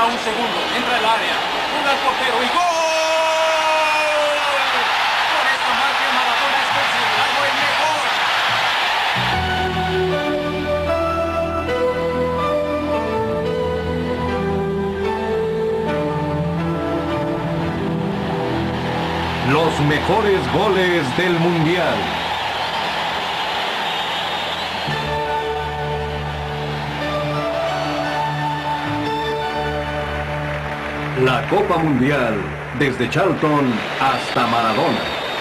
Queda un segundo. Entra el área. Juega al portero y ¡gol! Con esta marca Maradona es considerado el mejor. Los mejores goles del Mundial. La Copa Mundial, desde Charlton hasta Maradona.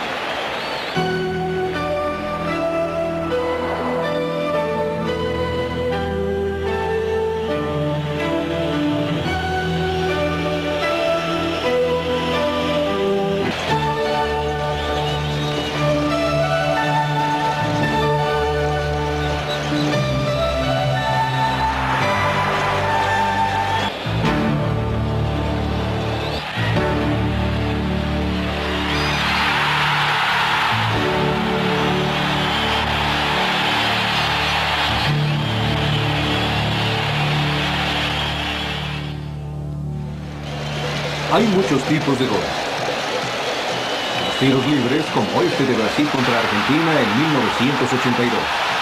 Hay muchos tipos de goles. Los tiros libres, como este de Brasil contra Argentina en 1982.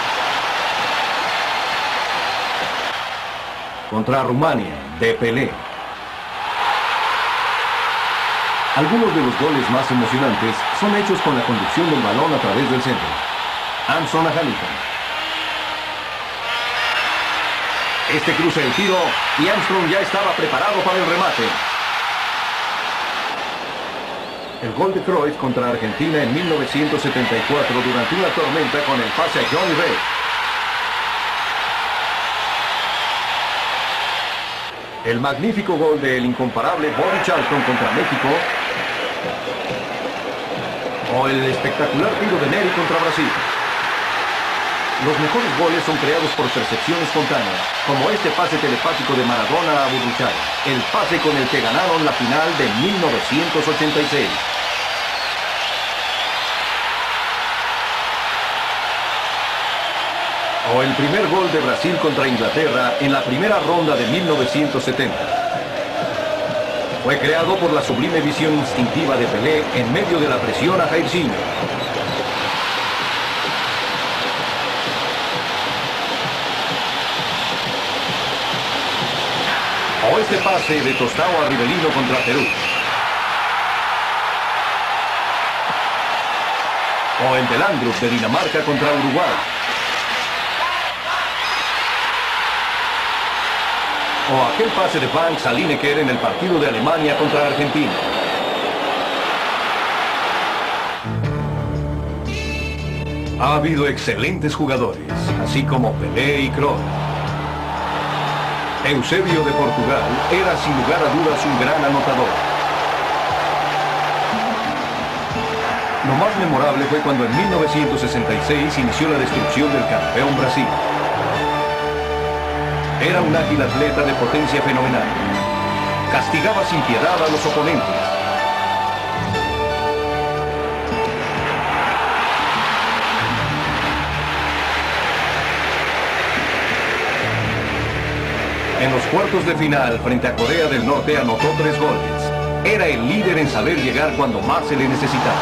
Contra Rumania, de Pelé. Algunos de los goles más emocionantes son hechos con la conducción del balón a través del centro. Anson a Hamilton. Este cruza el tiro y Armstrong ya estaba preparado para el remate. El gol de Cruyff contra Argentina en 1974 durante una tormenta con el pase a Johnny Rey. El magnífico gol del incomparable Bobby Charlton contra México. O el espectacular tiro de Neri contra Brasil. Los mejores goles son creados por percepción espontánea, como este pase telepático de Maradona a Burruchaga, el pase con el que ganaron la final de 1986. O el primer gol de Brasil contra Inglaterra en la primera ronda de 1970. Fue creado por la sublime visión instintiva de Pelé en medio de la presión a Jairzinho. O este pase de Tostao a Rivelino contra Perú. O el de Landrup de Dinamarca contra Uruguay. O aquel pase de Banks a Lineker en el partido de Alemania contra Argentina. Ha habido excelentes jugadores, así como Pelé y Cruyff. Eusebio de Portugal era sin lugar a dudas un gran anotador. Lo más memorable fue cuando en 1966 inició la destrucción del campeón Brasil. Era un ágil atleta de potencia fenomenal. Castigaba sin piedad a los oponentes. En los cuartos de final, frente a Corea del Norte, anotó 3 goles. Era el líder en saber llegar cuando más se le necesitaba.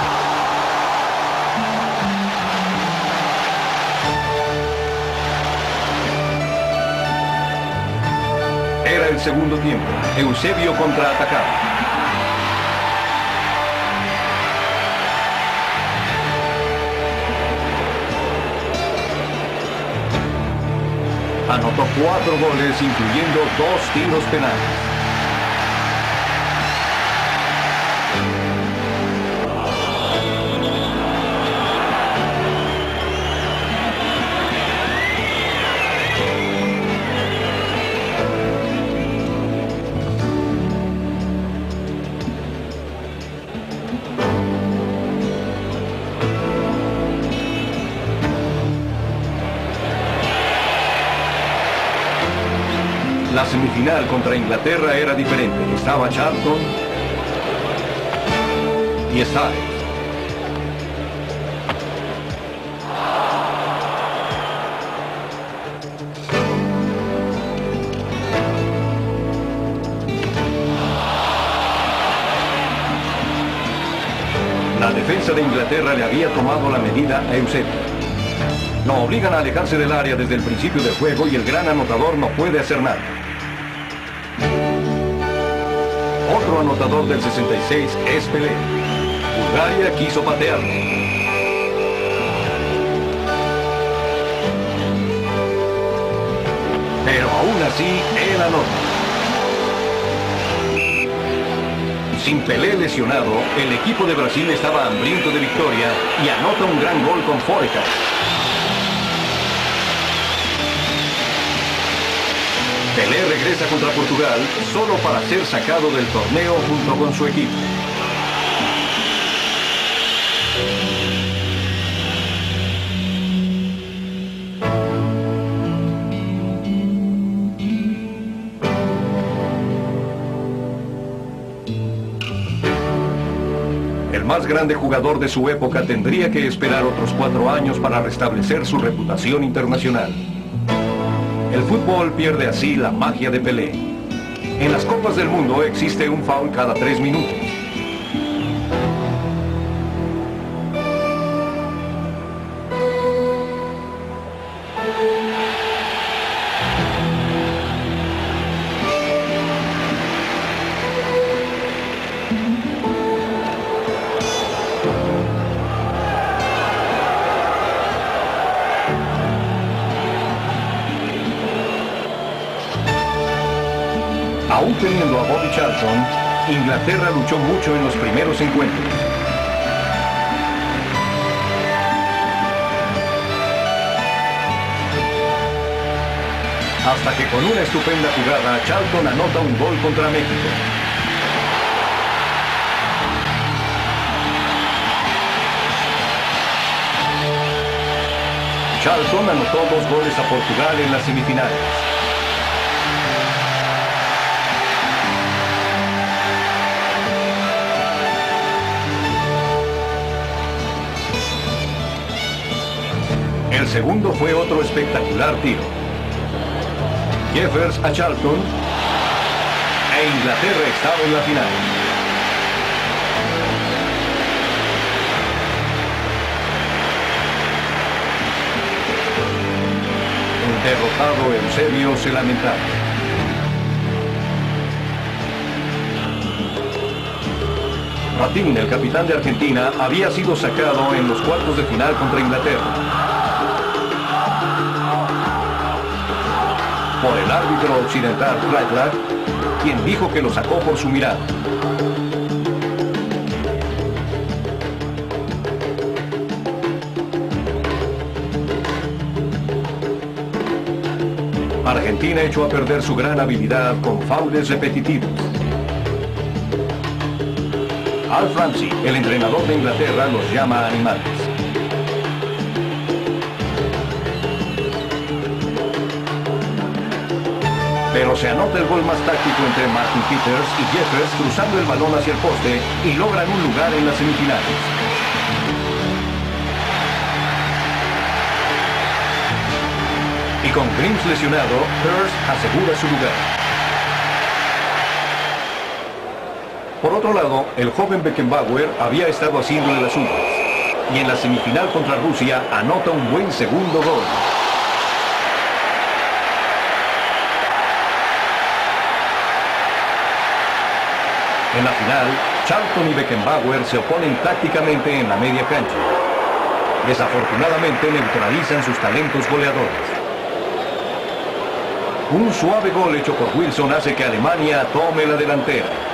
Era el segundo tiempo. Eusebio contraatacaba. Anotó 4 goles, incluyendo 2 tiros penales. La semifinal contra Inglaterra era diferente. Estaba Charlton y Styles. La defensa de Inglaterra le había tomado la medida a Eusebio. Lo obligan a alejarse del área desde el principio del juego y el gran anotador no puede hacer nada. Otro anotador del 66 es Pelé. Bulgaria quiso patearlo. Pero aún así, él anota. Sin Pelé lesionado, el equipo de Brasil estaba hambriento de victoria y anota un gran gol con Foreca. Pelé regresa contra Portugal solo para ser sacado del torneo junto con su equipo. El más grande jugador de su época tendría que esperar otros 4 años para restablecer su reputación internacional. El fútbol pierde así la magia de Pelé. En las Copas del Mundo existe un foul cada 3 minutos. Aún teniendo a Bobby Charlton, Inglaterra luchó mucho en los primeros encuentros. Hasta que con una estupenda jugada, Charlton anota un gol contra México. Charlton anotó 2 goles a Portugal en las semifinales. El segundo fue otro espectacular tiro. Jeffers a Charlton e Inglaterra estaba en la final. El derrotado Eusebio se lamentaba. Ratín, el capitán de Argentina, había sido sacado en los cuartos de final contra Inglaterra por el árbitro occidental Rattler, quien dijo que lo sacó por su mirada. Argentina echó a perder su gran habilidad con faules repetitivos. Alf Ramsey, el entrenador de Inglaterra, los llama animales. Pero se anota el gol más táctico entre Martin Peters y Jeffers cruzando el balón hacia el poste y logran un lugar en las semifinales. Y con Grims lesionado, Hurst asegura su lugar. Por otro lado, el joven Beckenbauer había estado haciéndole las suyas y en la semifinal contra Rusia anota un buen segundo gol. En la final, Charlton y Beckenbauer se oponen tácticamente en la media cancha. Desafortunadamente neutralizan sus talentos goleadores. Un suave gol hecho por Wilson hace que Alemania tome la delantera.